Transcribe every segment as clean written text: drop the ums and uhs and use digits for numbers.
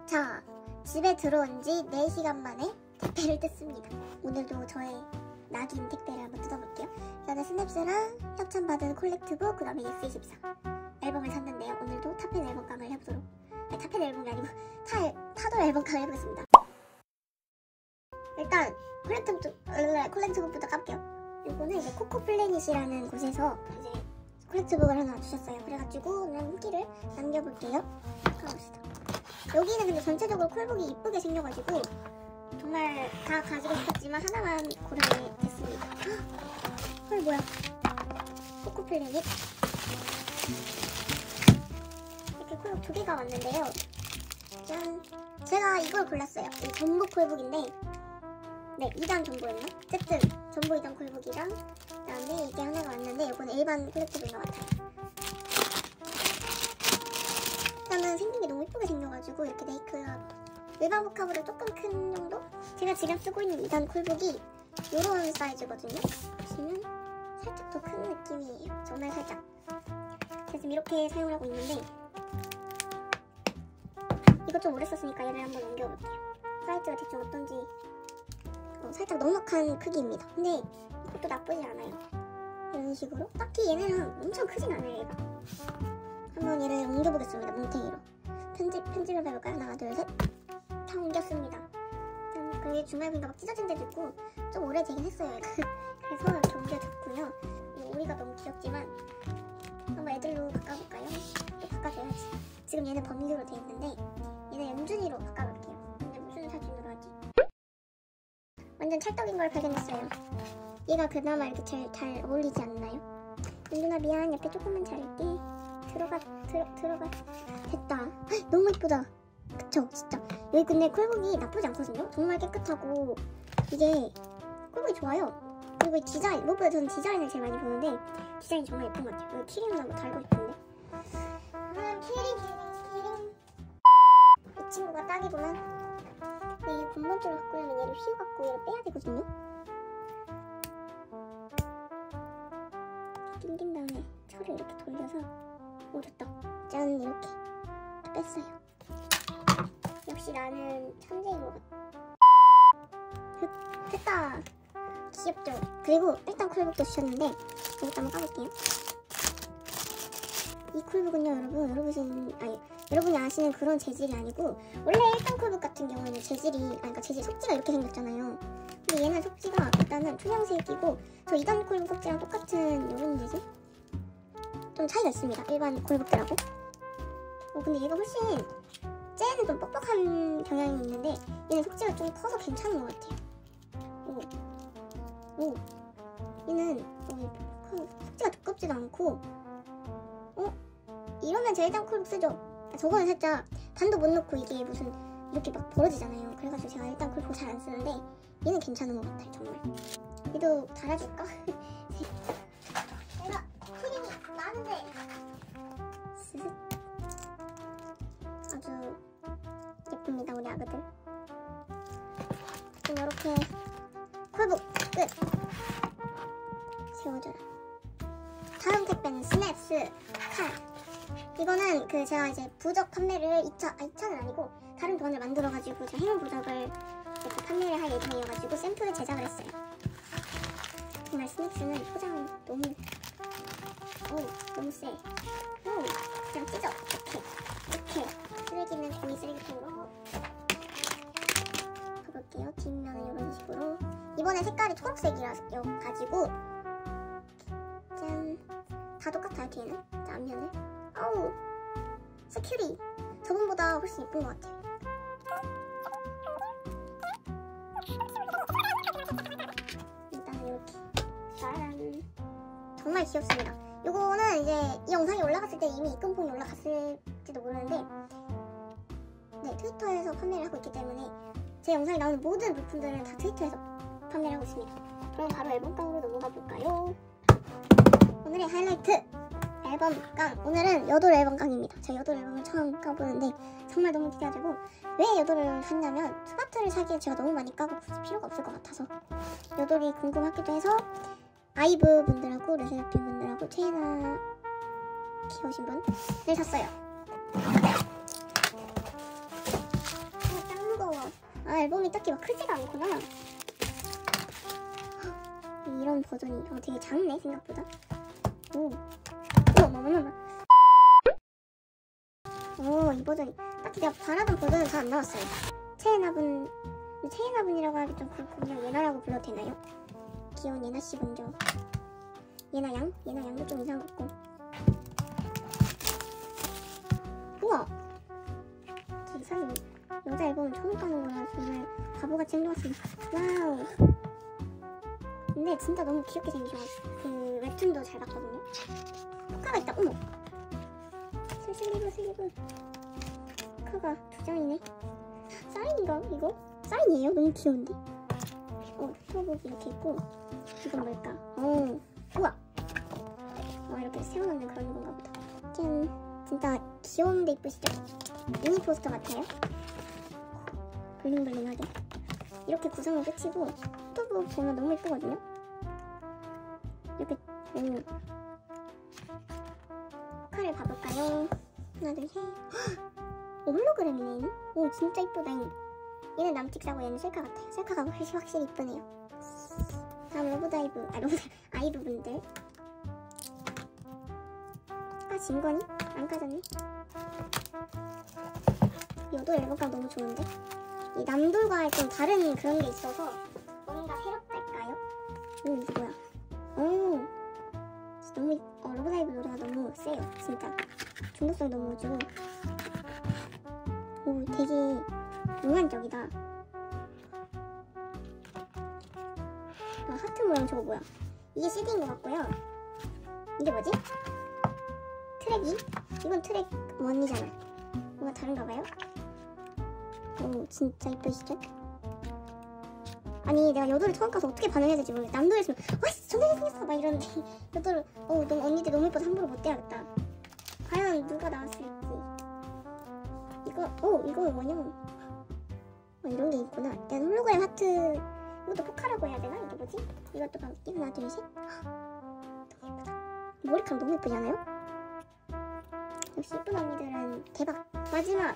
자, 집에 들어온 지 4시간 만에 택배를 뜯습니다. 오늘도 저의 낙인 택배를 한번 뜯어볼게요. 일단은 스냅스랑 협찬받은 콜렉트북, 그 다음에 S24 앨범을 샀는데요. 오늘도 탑10 앨범 깡을 해보도록, 아니 탑10 앨범이 아니고 타돌 앨범 깡을 해보겠습니다. 일단 콜렉트북부터 깎게요. 이거는 이제 코코플래닛이라는 곳에서 이제 콜렉트북을 하나 주셨어요. 그래가지고 오늘 후기를 남겨볼게요. 가봅시다. 여기는 근데 전체적으로 콜북이 이쁘게 생겨가지고 정말 다 가지고 싶었지만 하나만 고르게 됐습니다. 헐, 뭐야? 코코플래닛 이렇게 콜북 2개가 왔는데요. 짠! 제가 이걸 골랐어요. 이 전보 콜북인데, 네, 2단 전보였나? 어쨌든 전보 2단 콜북이랑 그 다음에 이게 하나가 왔는데, 이거는 일반 콜렉트북인 것 같아요. 일단은 생긴 게 너무 예쁘게 생겨가지고 이렇게 네이클럽 일반 복합으로 조금 큰 정도? 제가 지금 쓰고 있는 2단 콜북이 요런 사이즈거든요. 보시면 살짝 더 큰 느낌이에요. 정말 살짝. 제가 지금 이렇게 사용을 하고 있는데, 이거 좀 오래 썼으니까 얘를 한번 옮겨볼게요. 사이즈가 대충 어떤지. 살짝 넉넉한 크기입니다. 근데 이것도 나쁘지 않아요. 이런 식으로. 딱히 얘네랑 엄청 크진 않아요, 얘가. 한번 얘를 옮겨보겠습니다. 뭉탱이로. 편집을 해볼까요? 하나, 둘, 셋. 다 옮겼습니다. 그게 중간에 보니까 막 찢어진 데도 있고 좀 오래 되긴 했어요, 얘가. 그래서 이렇게 옮겨줬고요. 오리가 너무 귀엽지만 한번 애들로 바꿔볼까요? 또 바꿔줘야지. 지금 얘는 범규로 되어 있는데 얘는 연준이로 바꿔볼게요. 근데 무슨 사진으로 하지? 완전 찰떡인 걸 발견했어요. 얘가 그나마 이렇게 제일 잘 어울리지 않나요? 연준아 미안, 옆에 조금만 자를게. 들어가. 됐다. 헉, 너무 예쁘다. 그쵸, 진짜. 여기 근데 콜북이 나쁘지 않거든요? 정말 깨끗하고 이게 콜북이 좋아요. 그리고 이 디자인, 무엇보다 저는 디자인을 제일 많이 보는데 디자인이 정말 예쁜 것 같아요. 여기 키링 한번 달고 싶은데. 키링. 이 친구가 딱이구만. 근데 이 군번줄을 바꾸려면 얘를 휘어갖고 얘를 빼야 되거든요? 당긴 다음에 철을 이렇게 돌려서, 오, 됐다. 짠, 이렇게 뺐어요. 역시 나는 천재인 것 같아. 됐다. 귀엽죠? 그리고 일단 콜북도 주셨는데 이것도 한번 까볼게요. 이 콜북은요, 여러분이 아시는 그런 재질이 아니고, 원래 일단 콜북 같은 경우에는 재질 속지가 이렇게 생겼잖아요. 근데 얘는 속지가 일단은 투명색이고, 저 2단 콜북 속지랑 똑같은 이런 재질? 좀 차이가 있습니다, 일반 콜북들하고. 근데 얘가 훨씬, 쟤는 좀 뻑뻑한 경향이 있는데 얘는 속지가 좀 커서 괜찮은 것 같아요. 오. 얘는 속지가 두껍지도 않고, 이러면 제 일단 콜북 쓰죠. 저거는 살짝 단도 못 넣고 이게 무슨 이렇게 막 벌어지잖아요. 그래가지고 제가 일단 콜북 잘 안 쓰는데 얘는 괜찮은 것 같아요, 정말. 얘도 달아줄까? 내가 키링이 많은데 아주 예쁩니다, 우리 아그들. 이렇게 콜북 끝! 세워줘라. 다음 택배는 스냅스 칼. 이거는 제가 이제 부적 판매를 2차는 아니고 다른 도안을 만들어가지고 제가 행운 부적을 이렇게 판매를 할 예정이어가지고 샘플을 제작을 했어요. 정말 스냅스는 포장이 너무 세. 그냥 찢어. 이렇게 쓰레기는 종이 쓰레기통으로 가볼게요. 뒷면은 이런 식으로. 이번에 색깔이 초록색이라서 가지고 짠, 다 똑같아요. 뒤에는. 자, 앞면을. 아우, 스큐리 저번보다 훨씬 예쁜 것 같아요. 일단 이렇게 짜란. 정말 귀엽습니다. 요거는 이제 이 영상이 올라갔을 때 이미 입금폰이 올라갔을지도 모르는데, 네, 트위터에서 판매를 하고 있기 때문에 제 영상에 나오는 모든 물품들은 다 트위터에서 판매를 하고 있습니다. 그럼 바로 앨범깡으로 넘어가 볼까요? 오늘의 하이라이트 앨범깡. 오늘은 여돌 앨범깡입니다. 제가 여돌 앨범을 처음 까보는데 정말 너무 기대되고, 왜 여돌을 샀냐면 스마트를 사기에 제가 너무 많이 까고 굳이 필요가 없을 것 같아서 여돌이 궁금하기도 해서 아이브 분들하고 르세라핌 분들하고 최애나 키우신 분을 샀어요. 아, 앨범이 딱히 막 크지가 않구나. 이런 버전이 되게 작네 생각보다. 오, 어머머머머. 이 버전이 딱히 내가 바라던 버전은 다 안 나왔어요. 체에나분이라고 하기 좀 그렇고 그냥 예나라고 불러도 되나요? 귀여운 예나씨 먼저. 예나양도 좀 이상한 것 같고. 우와! 저 사실 여자 앨범을 처음 까는 거라 정말 바보같이 행동했습니다. 와우! 근데 진짜 너무 귀엽게 생기셔가지고 그 웹툰도 잘 봤거든요. 포카가 있다. 어머! 슬리브 포카가 2장이네. 사인인가 이거? 사인이에요? 너무 귀여운데? 토복이 이렇게 있고 이건 뭘까? 우와! 이렇게 세워놓는 그런 건가 보다. 짠! 진짜 귀여운데 이쁘시죠? 미니 포스터 같아요. 블링블링하게 이렇게 구성은 끝이고 토복 보면 너무 이쁘거든요. 이렇게 포카를 봐볼까요? 하나 둘 셋. 홀로그램이네 얘는? 오 진짜 이쁘다. 얘는 남틱사고 얘는 셀카 같아요. 셀카가 확실히 이쁘네요. 다음 아이브 분들. 진건이? 안 까졌네. 요도 앨범감 너무 좋은데? 이 남돌과 좀 다른 그런 게 있어서 뭔가 새롭달까요? 이거 뭐야? 너무 러브라이브 노래가 너무 세요. 진짜 중독성 너무 오지고 되게 몽환적이다. 하트 모양 저거 뭐야? 이게 CD인 것 같고요. 이게 뭐지? 트랙 2? 이건 트랙 1이잖아. 뭔가 다른가 봐요? 진짜 이쁘시죠? 아니 내가 여도를 처음 가서 어떻게 반응해야 될지 모르겠어. 남도였으면 와 존나 잘생겼어 막 이러는데 여도를 너무 언니들 너무 예뻐서 함부로 못 대야겠다. 과연 누가 나왔을지. 이거 뭐냐? 이런 게 있구나. 난 홀로그램 하트. 이것도 포카라고 해야 되나? 이게 뭐지? 이것도 봐볼게. 하나 둘 셋. 너무 예쁘다. 머리카락 너무 예쁘지 않아요? 역시 예쁜 언니들은 대박. 마지막.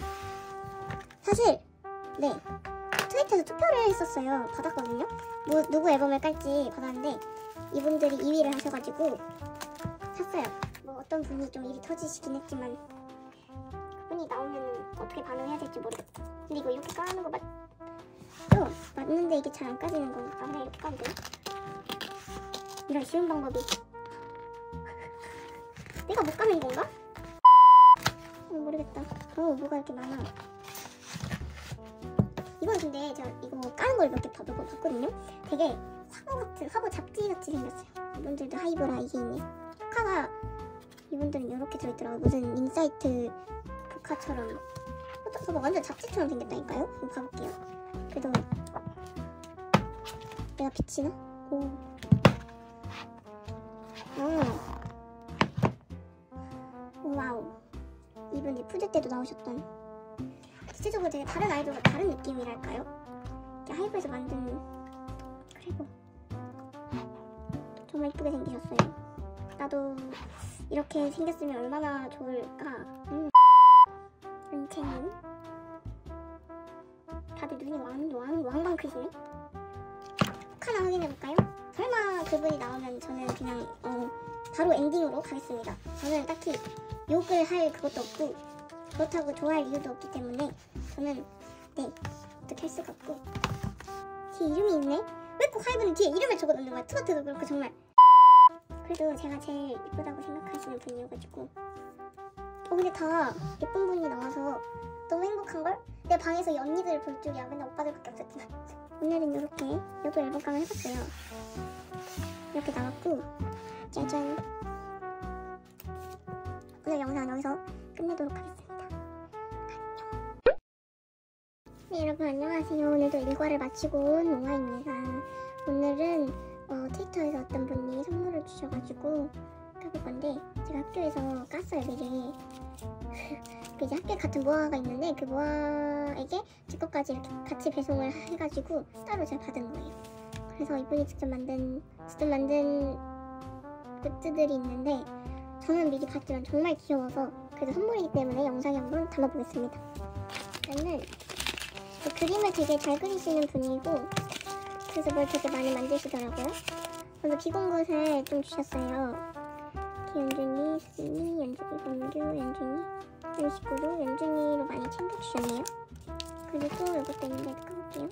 사실 트위터에서 투표를 했었어요. 받았거든요. 누구 앨범을 깔지 받았는데 이분들이 2위를 하셔가지고 샀어요. 어떤 분이 좀 일이 터지시긴 했지만 그분이 나오면 어떻게 반응해야 될지 모르겠다. 근데 이거 이렇게 까는 거 맞는데 이게 잘 안 까지는 건가? 그냥 이렇게 까면 돼요? 이런 쉬운 방법이 내가 못 까는 건가? 모르겠다. 뭐가 이렇게 많아. 이건 근데 제가 이거 까는 걸 몇 개 봤거든요. 되게 화보 잡지같이 생겼어요. 이분들도 하이브라 이게 있네. 포카가 이분들은 이렇게 들어있더라고요. 무슨 인사이트 포카처럼. 저거 완전 잡지처럼 생겼다니까요? 이거 봐볼게요. 그래도 내가 비치나? 와우. 이분이 푸드 때도 나오셨던. 전체적으로 되게 다른 아이돌과 다른 느낌이랄까요? 하이브에서 만든 그리고 정말 이쁘게 생기셨어요. 나도 이렇게 생겼으면 얼마나 좋을까. 은채님 다들 눈이 왕방 크시네. 하나 확인해볼까요? 설마 그분이 나오면 저는 그냥 바로 엔딩으로 가겠습니다. 저는 딱히 욕을 할 그것도 없고 그렇다고 좋아할 이유도 없기 때문에 저는 어떻게 할 수가 없고. 뒤에 이름이 있네? 왜 꼭 하이브는 뒤에 이름을 적어 놓는 거야? 트로트도 그렇고 정말. 그래도 제가 제일 예쁘다고 생각하시는 분이어가지고 근데 다 예쁜 분이 나와서 너무 행복한걸? 내 방에서 이 언니들을 볼 줄이야. 맨날 오빠들밖에 없었지만 오늘은 이렇게 여도 앨범감을 해봤어요. 이렇게 나왔고 짜잔. 오늘 영상은 여기서 끝내도록 하겠습니다. 네, 여러분 안녕하세요. 오늘도 일과를 마치고 온 노아입니다. 오늘은 트위터에서 어떤 분이 선물을 주셔가지고 까볼 건데 제가 학교에서 깠어요. 미리 이제 학교에 같은 모아가 있는데 그 모아에게 제 것까지 이렇게 같이 배송을 해가지고 따로 제가 받은 거예요. 그래서 이분이 직접 만든 굿즈들이 있는데 저는 미리 봤지만 정말 귀여워서 그래도 선물이기 때문에 영상에 한번 담아보겠습니다. 일단은 그림을 되게 잘 그리시는 분이고 그래서 뭘 되게 많이 만드시더라고요. 그래서 비공굿을 좀 주셨어요. 연준이, 수진이, 연준이, 범규, 연준이 이런 식으로 연준이로 많이 챙겨주셨네요. 그리고 이것도 있는데 까볼게요.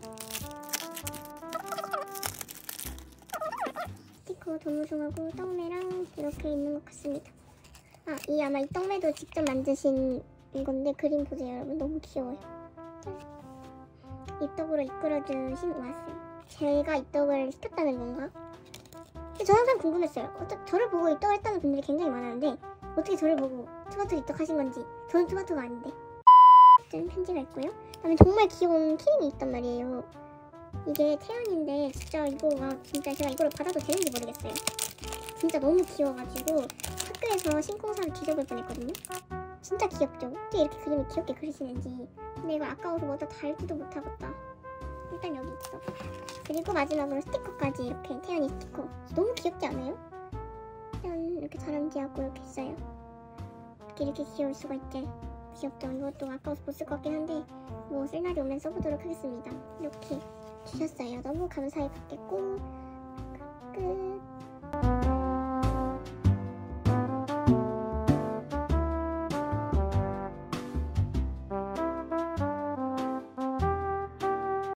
스티커 도무송하고 떡매랑 이렇게 있는 것 같습니다. 아마 이 떡매도 직접 만드신 건데 그림 보세요 여러분. 너무 귀여워요. 입덕으로 이끌어주신 오아쌤. 제가 입덕을 시켰다는 건가? 근데 저 항상 궁금했어요. 저를 보고 입덕을 했다는 분들이 굉장히 많았는데 어떻게 저를 보고 투바투 입덕하신 건지. 저는 투바투가 아닌데. 짠, 편지가 있고요. 그다음에 정말 귀여운 키링이 있단 말이에요. 이게 태연인데 진짜 이거가 진짜 제가 이거를 받아도 되는지 모르겠어요. 진짜 너무 귀여워가지고 학교에서 신고 사서 뒤져볼 뻔했거든요. 진짜 귀엽죠? 어떻게 이렇게 그림을 귀엽게 그리시는지. 근데 이걸 아까워서 뭐다 달지도 못하겠다. 일단 여기 있어. 그리고 마지막으로 스티커까지 이렇게 태연이 스티커. 너무 귀엽지 않아요? 짠, 이렇게 다람쥐하고 이렇게 있어요. 어떻게 이렇게 귀여울 수가 있지? 귀엽죠? 이것도 아까워서 못 쓸 것 같긴 한데 뭐 쓸 날이 오면 써보도록 하겠습니다. 이렇게 주셨어요. 너무 감사히 받겠고 끝.